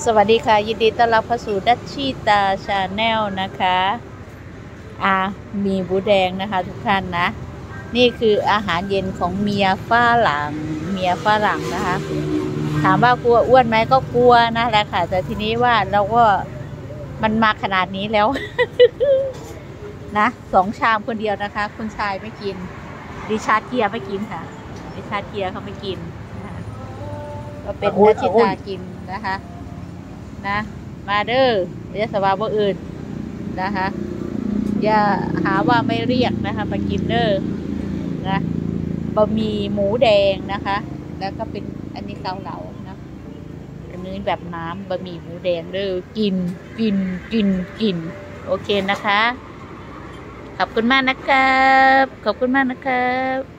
สวัสดีค่ะยินดีต้อนรับเข้าสู่ดัชชีตาชาแนลนะคะมีบูแดงนะคะทุกท่านนะนี่คืออาหารเย็นของเมียฝรั่งนะคะถามว่ากลัวอ้วนไหมก็กลัวนะแหละค่ะแต่ทีนี้ว่าเราก็มันมาขนาดนี้แล้ว นะ2 ชามคนเดียวนะคะคุณชายไม่กินดิชาร์ดเกียร์ไม่กินค่ะดิชาร์ดเกียร์เขาไม่กินนะคะก็เป็นดัชชีตากินนะคะนะมาเด้อเรียกสวาบ่อื่นนะคะอย่าหาว่าไม่เรียกนะคะมากินเด้อนะบะหมี่หมูแดงนะคะแล้วก็เป็นอันนี้เกาเหลานะอันนี้แบบน้ำบะหมี่หมูแดงเด้อกินโอเคนะคะขอบคุณมากนะครับขอบคุณมากนะครับ